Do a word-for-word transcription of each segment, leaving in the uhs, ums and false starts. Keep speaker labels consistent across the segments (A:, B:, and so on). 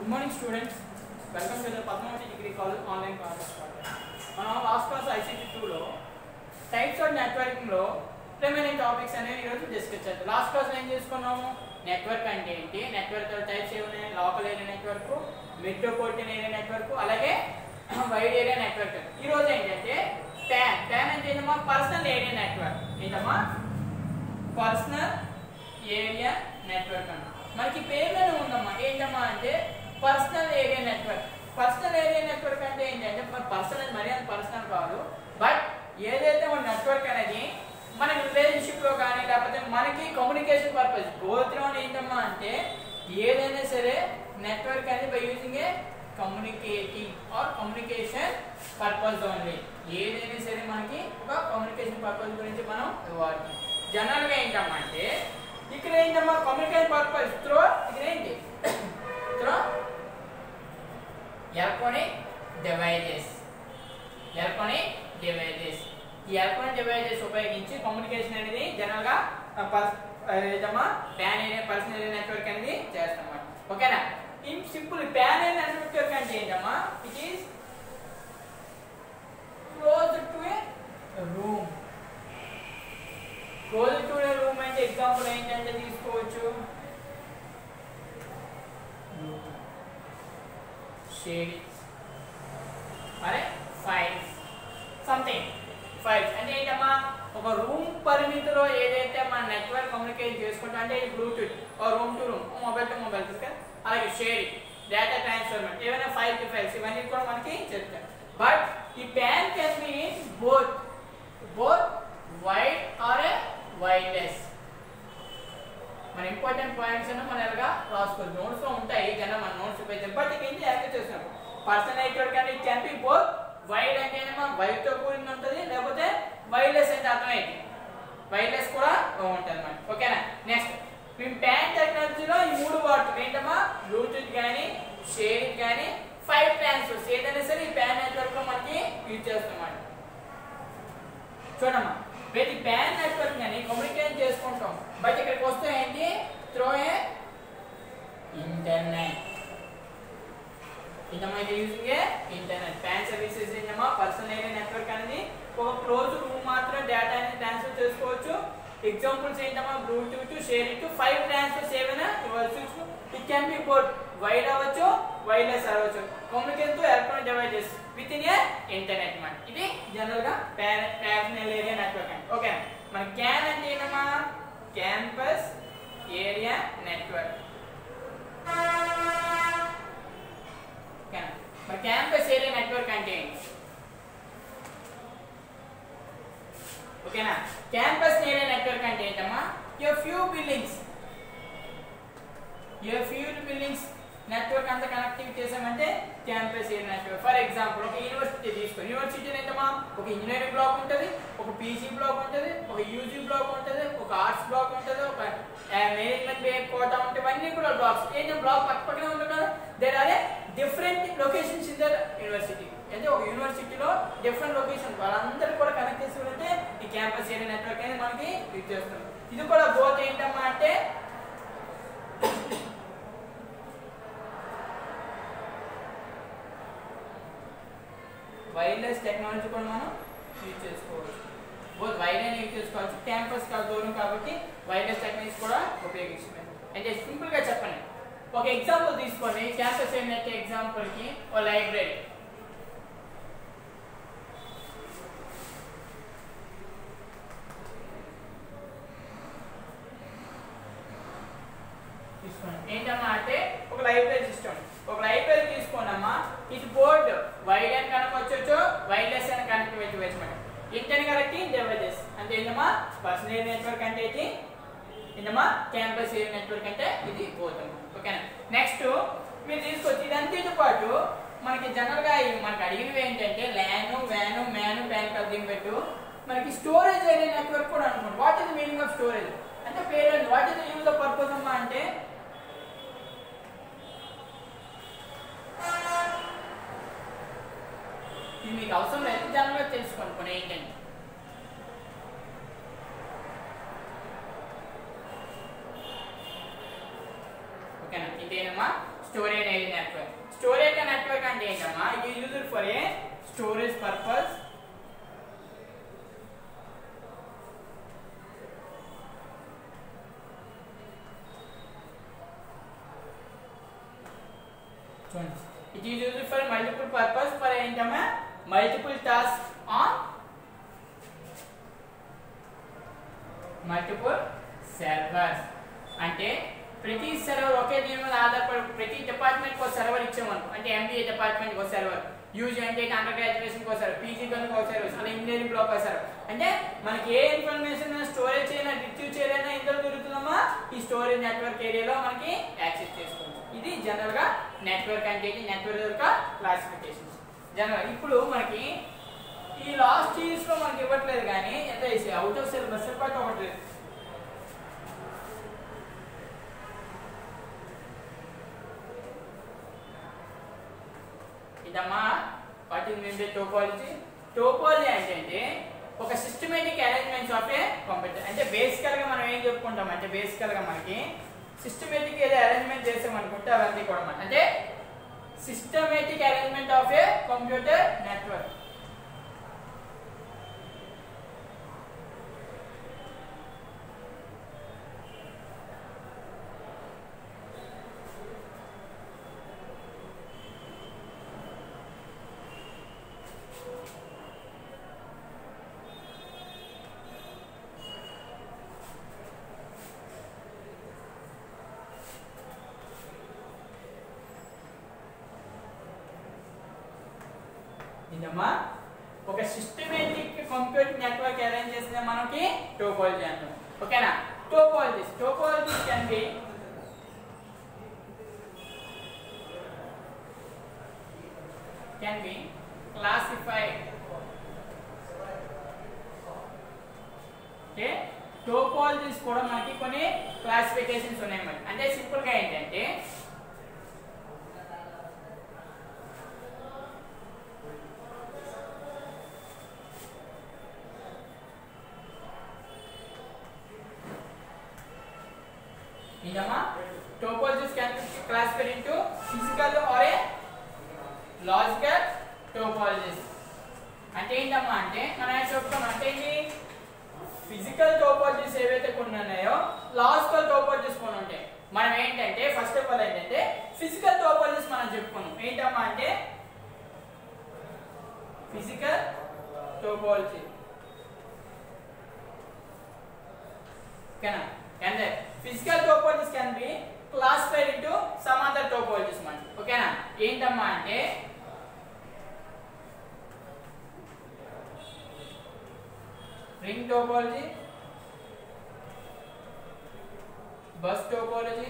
A: Good morning students. Welcome to the Padmavati Degree College online class. మనం last class I C T two లో types of networking లో remaining topics అనేవి ఈ రోజు discuss చేద్దాం. Last class లో ఏం చేసుకున్నాము? నెట్వర్క్ అంటే ఏంటి, నెట్వర్క్ టైప్స్ ఏమున్నాయి, local area network, metropolitan area network, అలాగే వైడ్ ఏరియా నెట్వర్క్. ఈ రోజు ఏంటంటే ప్యాన్ ప్యాన్ అంటే ఏంటమ్మా? Personal area network. ఏంటమ్మా? పర్సనల్ ఏరియా నెట్వర్క్ అన్న మనకి పేర్లోనే ఉందమ్మా. ఏంటమ్మా అంటే personal area network. Personal area network అంటే ఏంటంటే పర్సనల్ మరి అంత పర్సనల్ కాదు, బట్ ఏదైతే మన నెట్వర్క్ అనేది మన రిలేషన్షిప్ లో కానీ లేకపోతే మనకి కమ్యూనికేషన్ పర్పస్ బోత్ ఏంటమ్మా అంటే ఏదైనా సరే నెట్వర్క్ అనేది by using a communicating or communication purpose only. ఏదైనా సరే మనకి ఒక కమ్యూనికేషన్ పర్పస్ గురించి మనం వాడుతాం. జనరల్ గా ఏంటమ్మా అంటే ఇక్కడ ఏంటమ్మా కమ్యూనికేషన్ పర్పస్ త్రో ఇక్కడ ఏంటి through electronic devices. Electronic devices ఈ ఎలక్ట్రానిక్ డివైజెస్ ఉపయోగించి కమ్యూనికేషన్ అనేది జనరల్ గా ఏదమ్మా PAN area personal area network అనేది చేస్తాం. ఓకేనా? In simple PAN area network అంటే ఏంటమ్మా? It is close to a room. Close to a room అంటే ఎగ్జాంపుల్ ఏంటంటే తీసుకోవచ్చు షేరింగ్స్ అరే ఫైల్స్ సంథింగ్. ఫైల్స్ అంటే ఏంటమ్మా? ఒక రూమ్ పరిమితిలో ఏదైతే మన నెట్వర్క్ కమ్యూనికేట్ చేసుకుంటాం అంటే Bluetooth room to room, mobile to mobile, అలాగే షేరింగ్, డేటా ట్రాన్స్ఫర్మెంట్, ఏమైనా ఫైల్ టు ఫైల్స్, ఇవన్నీ కూడా మనకి చెప్తారు. బట్ ఈ PAN can be both both wired or a wireless. మన ఇంపార్టెంట్ పాయింట్స్ అన్న మనం ఎలాగా రాసుకోవాలి, నోట్స్ లో ఉంటాయి జనరల్ మన నోట్స్ ఉపయోగించాం. బట్ ఇక్కడ ఏంటి యాక్టివ్ చేస్తున్నాం పర్సనల్ నెట్వర్క్ అంటే కెన్ బి బోత్ వైడ్ అంటే ఏమో వైర్ తో కూడిన ఉంటుంది, లేకపోతే వైర్లెస్ అంటే అర్థమైంది వైర్లెస్ కూడా ఉంటుంది అన్నమాట. ఓకేనా? నెక్స్ట్ మేము ప్యాన్ టెక్నాలజీలో ఈ మూడు వాడుతాం. ఏంటమ్మా? బ్లూటూత్ కానీ షేరింగ్ కానీ ఫైవ్ ట్రాన్స్ఫర్స్ ఏదైనా సరే ఈ ప్యాన్ నెట్వర్క్ లో మనకి యూజ్ చేస్తాం. చూడమ్మా ప్రతి ప్యాన్ నెట్వర్క్ అని కమ్యూనికేట్ చేసుకుంటాం. బట్ ఇక్కడికి వస్తే ఏంటి త్రో ఏ ఇంటర్నెట్. ఇంతమా ఇది using a internet. PAN services ఏంటమ్మా? పర్సనల్ ఏరియా నెట్వర్క్ అనేది ఒక క్లోజ్ రూమ్ మాత్రం డేటా అనేది ట్రాన్స్ఫర్ చేసుకోవచ్చు. ఎగ్జాంపుల్స్ ఏంటమ్మా? బ్లూటూత్, షేరింగ్, ఫైవ్ ట్రాన్స్ఫర్స్ ఏమైనా ఇవ్వచ్చు. It can be both wired అవ్వచ్చు, వైర్లెస్ అవ్వచ్చు. Communication to electronic devices with in a internet మాట. ఇది జనరల్ గా పర్సనల్ ఏరియా నెట్వర్క్ అండి. ఓకే, మన క్యాన్ అంటే ఏంటమ్మా? Campus area network. మరి క్యాంపస్ ఏరియా నెట్వర్క్ అంటే ఏంటి? ఓకేనా? క్యాంపస్ ఏరియా నెట్వర్క్ అంటే ఏంటమ్మా? A few buildings a few buildings network అంతా కనెక్టింగ్ చేసామంటే campus area network. For example ఒక యూనివర్సిటీ తీసుకోండి. యూనివర్సిటీ ఏంటమ్మా? ఒక ఇంజనీరింగ్ బ్లాక్ ఉంటుంది, ఒక పీజీ బ్లాక్ ఉంటుంది, ఒక యూజీ బ్లాక్ ఉంటుంది, ఒక ఆర్ట్స్ బ్లాక్ ఉంటుంది, ఒక మేనేజ్మెంట్ కోట ఉంటుంది. ఇవన్నీ కూడా బ్లాక్స్. ఏంటంటే బ్లాక్ పక్క పక్కనే ఉంటుంది కదా. There are a different locations in the university. అంటే ఒక యూనివర్సిటీలో డిఫరెంట్ లొకేషన్ వాళ్ళందరూ కూడా కనెక్ట్ చేసి ఉంటే ఈ క్యాంపస్ ఏరియా నెట్వర్క్ అనేది మనకి యూజ్ చేస్తాం. ఇది కూడా బోత్ ఏంటమ్మా అంటే వైర్లెస్ టెక్నాలజీ కూడా మనం యూజ్ చేసుకోవచ్చు. బోత్ వైర్ అని యూజ్ చేసుకోవచ్చు. క్యాంపస్ కాదు దూరం కాబట్టి వైర్లెస్ టెక్నాలజీ కూడా ఉపయోగిస్తున్నాం. అంటే సింపుల్ గా చెప్పండి. ఒక ఎగ్జాంపుల్ తీసుకోండి. క్యాంపస్ ఏంటంటే ఎగ్జాంపుల్ కి ఒక లైబ్రరీ. తీసుకోండి. ఏంటమ్మా అంటే ఒక లైబ్రరీ సిస్టమ్. ఒక లైబ్రరీ తీసుకోండమ్మా. ఇది బోర్డు వైడ్ అని కనుకోవచ్చు, వైర్లెస్ అని కనెక్ట్ వచ్చి ఇంటర్నెట్ కనెక్టింగ్ డివైజెస్ అంటే ఏంటమ్మా? పర్సనల్ ఏరియా నెట్వర్క్ అంటే ఇది ఏంటమ్మా? క్యాంపస్ ఏరియా నెట్వర్క్ అంటే ఇది పోతాం. ఓకేనా? నెక్స్ట్ మీరు తీసుకొచ్చి ఇదంతా పాటు మనకి జనరల్ గా మనకి అడిగినవి ఏంటంటే ల్యాను, వ్యాను, మ్యాను, ప్యాన్ కార్డ్ దీని పెట్టు మనకి స్టోరేజ్ ఏరియా నెట్వర్క్ కూడా అనుకోండి. What is the meaning of storage అంటే parent what is the use of purpose అమ్మా అంటే ఇది మీకు అవసరం లేదు, జనరల్ గా తెలుసుకోండి కొన్ని ఏంటంటే ఓకేనా? ఇదేనమ్మా storage area network. Storage network అంటే ఏంటమ్మా, it is used for a storage purpose it is used for multiple purpose for ఏంటమ్మా multiple tasks on multiple servers. అంటే ప్రతి సర్వర్ ఒకే దీని మీద ఆధారపడి ప్రతి డిపార్ట్మెంట్ ఒక సర్వర్ ఇచ్చామనుకో, అంటే ఎంబీఏ డిపార్ట్మెంట్ ఒక సర్వర్, యూజీ అంటే అండర్ గ్రాడ్యుయేషన్ ఒక సర్వర్, పీజీ కనుక ఒక సర్వర్, అలా ఇంజనీరింగ్ బ్లాక్ ఒక సర్వర్. అంటే మనకి ఏ ఇన్ఫర్మేషన్ స్టోరేజ్ చేయాలన్నా రిట్రీవ్ చేయాలన్నా ఇందులో దొరుకుతుందమ్మా ఈ స్టోరేజ్ నెట్వర్క్ ఏరియాలో మనకి యాక్సెస్ చేసుకోవచ్చు. ఇది జనరల్ గా నెట్వర్క్ అంటే నెట్వర్క్ యొక్క క్లాసిఫికేషన్స్ జనరల్. ఇప్పుడు మనకి ఈ లాస్ట్ ఇయర్స్ లో మనకి ఇవ్వట్లేదు కానీ ఎంత వేసి అవుట్ ఆఫ్ సిలబస్ పాటు ఒకటి ఇదమ్మా what is mean by topology. Topology అంటే ఒక systematic arrangements of a computer. అంటే బేసికల్ గా మనం ఏం చెప్పుకుంటాం అంటే బేసికల్ గా మనకి సిస్టమేటిక్ ఏదో అరేంజ్మెంట్ చేసామనుకుంటే అవన్నీ కూడా మన అంటే systematic arrangement of a computer network. ఇదమ్మా ఒక సిస్టమేటిక్ కంప్యూటర్ నెట్వర్క్ అరేంజ్ చేస్తే మనకి టోపాలజీ అంటాం. ఓకేనా. Topologies topologies can be can be classified. Okay, topologies కూడా మనకి కొన్ని క్లాసిఫికేషన్స్ ఉన్నాయి మరి. అంటే సింపుల్ గా ఏంటంటే ఇదమ్మా topologies can be classified into physical or a logical topologies. అంటే ఏంటమ్మా అంటే మనం ఏం చెప్తాం అంటే ఏంటి ఫిజికల్ టోపాలజీస్ ఏవైతే కొన్ని ఉన్నాయో లాజికల్ టోపాలజీస్ కొన్ని ఉంటాయి. మనం ఏంటంటే ఫస్ట్ ఆఫ్ ఆల్ ఏంటంటే ఫిజికల్ టోపాలజీస్ మనం చెప్పుకున్నాం. ఏంటమ్మా అంటే ఫిజికల్ టోపాలజీ. ఓకేనా. and then physical topologies can be classified into some other topologies man. ఓకేనా. ఏంటమ్మా అంటే ring topology, bus topology,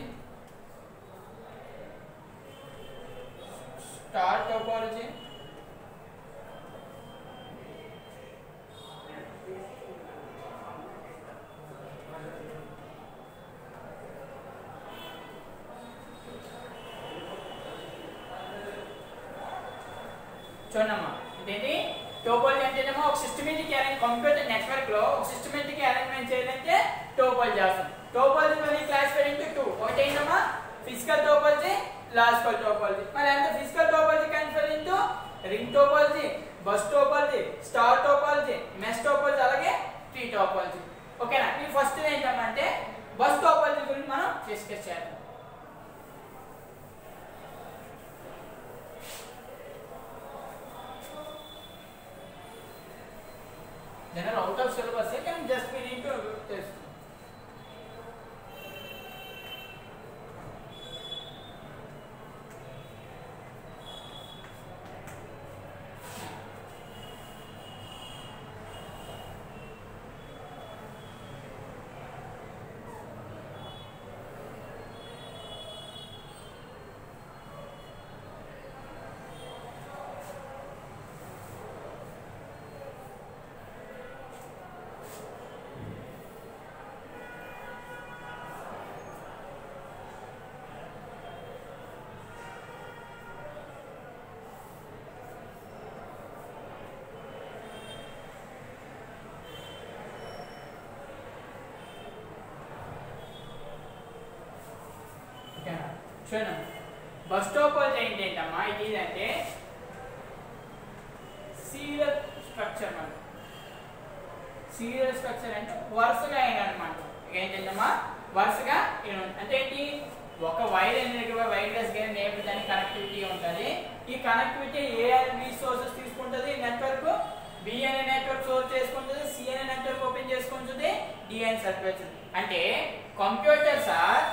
A: star topology, చూడమ్మా ఇదేంటి టోపాలజీ అంటేనేమో ఒక సిస్టమేటిక్ అరేంజ్ కంప్యూటర్ నెట్వర్క్ లో ఒక సిస్టమేటిక్ అరేంజ్మెంట్ చేయాలంటే టోపాలజీ చేస్తాం. టోపాలజీ మళ్ళీ క్లాసిఫైడ్ ఇంటూ టూ. ఒకటి ఏంటమ్మా ఫిజికల్ టోపాలజీ, లాజికల్ టోపాలజీ. మరి అంటే physical topology classified into ring topology, bus topology, star topology, mesh topology, అలాగే ట్రీ టోపాలజీ. ఓకేనా. ఈ ఫస్ట్ ఏంటమ్మా అంటే బస్ టోపాలజీ గురించి మనం డిస్కస్ చేద్దాం. Then out of syllabus you can just we need to test. చూడండి బస్ టోపోలజీ ఏంటంటమ్మా ఇది అంటే సీరియల్ స్ట్రక్చర్ మన సీరియల్ స్ట్రక్చర్ అంటే వరుసగా అయినమాట ఏంటంటమ్మా వరుసగా అంటే ఏంటి ఒక వైర్ అనేది వైర్లెస్ గా నేబుల్ దాని కనెక్టివిటీ ఉంటుంది ఈ connectivity a and b sources తీసుకుంటుంది నెట్వర్క్ బి అనే నెట్వర్క్ సోర్స్ చేసుకుంటుంది సి అనే నెట్వర్క్ ఓపెన్ చేసుకుంటుంది డి అనే సర్క్యూట్ అంటే కంప్యూటర్స్ ఆర్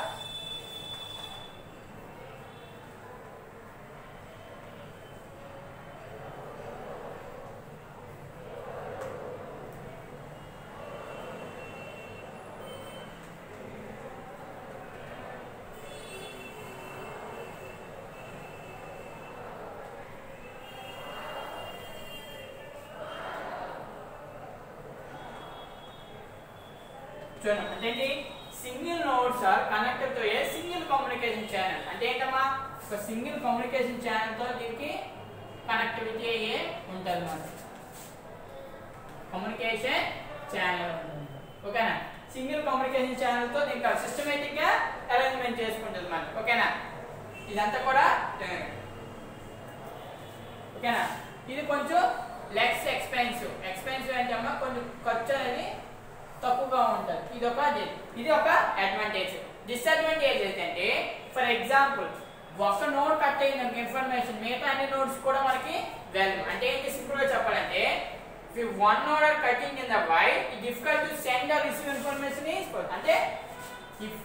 A: అంటే single nodes are connected to a single communication channel అంటే ఏంటమ్మా ఒక సింగిల్ కమ్యూనికేషన్ ఛానల్ తో దీనికి కనెక్టివిటీ అయ్యే ఉంటుంది అన్నమాట కమ్యూనికేషన్ ఛానల్ ఓకేనా సింగిల్ కమ్యూనికేషన్ ఛానల్ తో దీనికి సిస్టమేటిక్ గా అరేంజ్మెంట్ చేసుకుంటుంది అన్నమాట ఓకేనా ఇదంతా కూడా ఓకేనా ఇది కొంచెం లెస్ ఎక్స్పెన్సివ్ ఎక్స్పెన్సివ్ అంటే అమ్మా కొంచెం ఖర్చు అనేది తక్కువగా ఉంటుంది ఇది ఒక ఇది ఒక అడ్వాంటేజ్ డిసడ్వాంటేజ్ ఏంటంటే ఫర్ ఎగ్జాంపుల్ ఒక నోడ్ కట్ అయిన ఇన్ఫర్మేషన్ మిగతా అన్ని నోడ్స్ కూడా మనకి వెల్యూ అంటే ఏంటి సింపుల్ గా చెప్పాలంటే if one node are cutting in the wire it difficult to send or receive information is అంటే if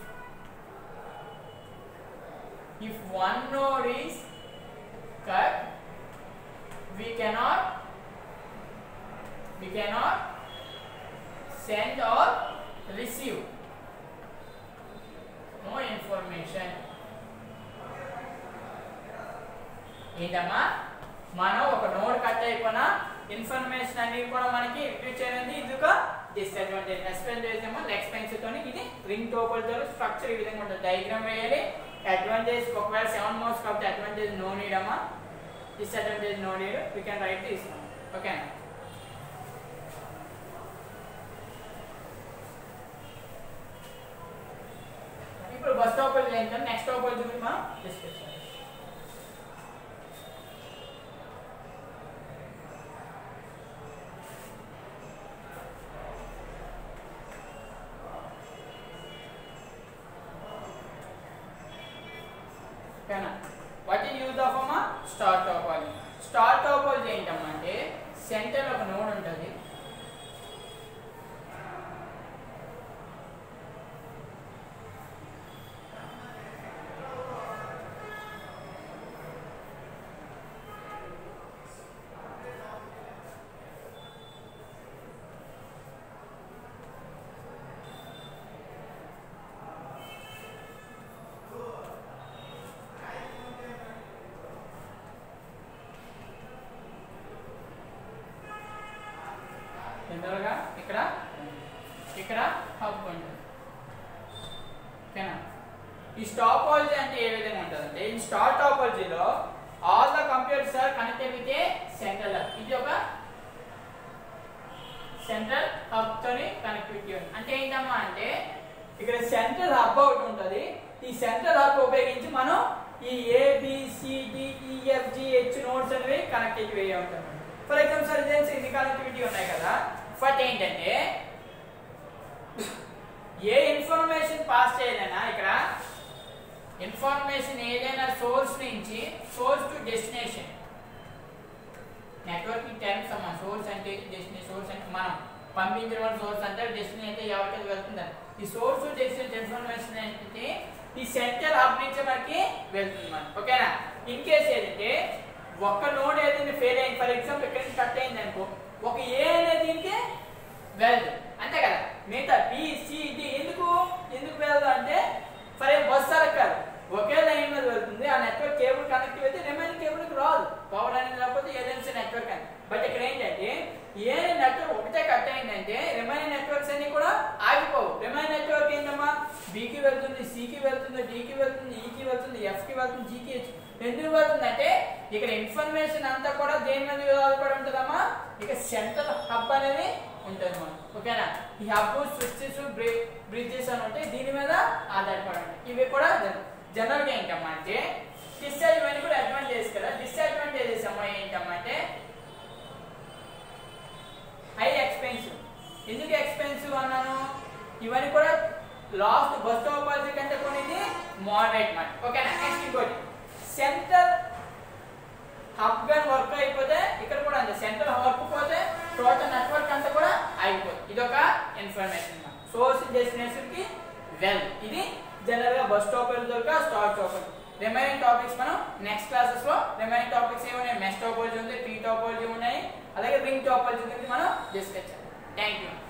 A: if one node is cut we cannot we cannot send or receive no information ఏంటమ్మా మనం ఒక node cut అయిపోయినా information అనేది కూడా మనకి retrieve చేయాలి ఇది ఒక డిసడ్వాంటేజ్ ఎక్స్పెన్సివ్ ఏమో ఎక్స్పెన్సివ్ తోని ఇది రింగ్ టోపోలజీ స్ట్రక్చర్ ఈ విధంగా ఉంటుంది డయాగ్రామ్ వేయాలి అడ్వాంటేజ్ ఒకవేళ సెవెన్ మోడ్స్ కాబట్టి అడ్వాంటేజ్ నో నీడ్ అమ్మా disadvantage no need we can write this okay ఇప్పుడు బస్ టోపోలజీ ఏంటంటే నెక్స్ట్ టోపోలజీ గురించి మనం డిస్కస్ చేద్దాం ఓకేనా వాట్ ఈజ్ యూజ్ ఆఫ్ అమ్మా స్టార్ టోపోలజీ స్టార్ టోపోలజీ ఏంటమ్మా అంటే సెంటర్ ఒక నోడ్ ఉంటుంది జనరల్గా ఇక్కడ ఇక్కడ హబ్ ఉంటుంది ఓకేనా ఈ స్టార్ టోపోలజీ అంటే ఏ విధంగా ఉంటుందంటే ఈ స్టార్ టోపోలజీలో all the computers are connected with a central hub ఇది ఒక సెంట్రల్ హబ్ తోని కనెక్టివిటీ ఉంది అంటే ఏంటమ్మా అంటే ఇక్కడ సెంట్రల్ హబ్ ఒకటి ఉంటుంది ఈ సెంట్రల్ హబ్ ఉపయోగించి మనం ఈ A B C D E F G H nodes అనేవి కనెక్టివిటీ అయ్యి ఉంటాయి ఫర్ ఎగ్జాంపుల్ సార్ ఇదే ఇన్ని కనెక్టివిటీ ఉన్నాయి కదా ఫట్ ఏంటంటే ఏ ఇన్ఫర్మేషన్ పాస్ చేయాలన్నా ఇక్కడ ఇన్ఫర్మేషన్ ఏదైనా సోర్స్ నుంచి source to destination networking terms అమ్మా సోర్స్ అంటే డెస్టినేషన్ సోర్స్ అంటే మనం పంపించిన సోర్స్ అంటే డెస్టినేషన్ అయితే ఎవరికి వెళ్తుందని ఈ సోర్స్ టు డెస్టినేషన్ ఇన్ఫర్మేషన్ అంటే ఈ సెంటర్ హబ్ నుంచి మనకి వెళ్తుంది మనం ఓకేనా ఇన్ కేస్ ఏదంటే ఒక నోడ్ ఏదైనా ఫెయిల్ అయింది ఫర్ ఎగ్జాంపుల్ ఇక్కడ నుంచి కట్ అయింది అనుకో ఒక ఏ అనేది దీనికి వెళ్దు అంతే కదా మిగతా బి సి డి ఎందుకు ఎందుకు వెళ్దు అంటే ఫర్ ఏ బస్ కాదు ఒకే లైన్ మీద వెళ్తుంది ఆ నెట్వర్క్ కేబుల్ కనెక్ట్ అయితే రిమైనింగ్ కేబుల్కి రాదు పవర్ అనేది లేకపోతే ఏజెన్సీ నెట్వర్క్ అని బట్ ఇక్కడ ఏంటంటే ఏ నెట్వర్క్ ఒకటే కట్ అయిందంటే రిమైనింగ్ నెట్వర్క్స్ అన్ని కూడా ఆగిపోవు రిమైనింగ్ నెట్వర్క్ ఏంటమ్మా బికి వెళ్తుంది సికి వెళ్తుంది డికి వెళ్తుంది ఈకి వెళ్తుంది ఎఫ్కి వెళ్తుంది జీకి హెచ్ ఎందుకు వెళ్తుందంటే ఇక్కడ ఇన్ఫర్మేషన్ అంతా కూడా దేని మీద ఆధారపడి ఉంటుందమ్మా ఇక సెంట్రల్ హబ్ అనేది ఉంటుంది మనం ఓకేనా ఈ హబ్ స్విచ్చెస్ బ్రిడ్జెస్ అని ఉంటాయి దీని మీద ఆధారపడి ఉంటాయి ఇవి కూడా జనరల్గా ఏంటమ్మా అంటే డిస్ ఎక్స్పెన్సివ్ అన్నాను, ఇవన్నీ కూడా లాస్ట్ బస్ టోపాలజీ కంటే కొన్ని ఇది మోడరేట్ మాట. ఓకేనా. నెక్స్ట్ ఇంకోటి సెంట్రల్ హబ్ గన్ వర్క్ అయిపోతే ఇక్కడ కూడా అంతే, సెంట్రల్ వర్క్ పోతే టోటల్ నెట్వర్క్ అంతా కూడా అయిపోతుంది. ఇది ఒక ఇన్ఫర్మేషన్. సోర్స్ డెస్టినేషన్ కి వెల్, ఇది జనరల్ గా బస్ టోపాలజీ దొరక స్టార్ టోపాలజీ. రిమైనింగ్ టాపిక్స్ మనం నెక్స్ట్ క్లాసెస్ లో రిమైనింగ్ టాపిక్స్ ఏమున్నాయి, మెష్ టోపాలజీ ఉంది, ట్రీ టోపాలజీ ఉన్నాయి, అలాగే రింగ్ టోపాలజీ గురించి మనం డిస్కస్ చేద్దాం. Thank you.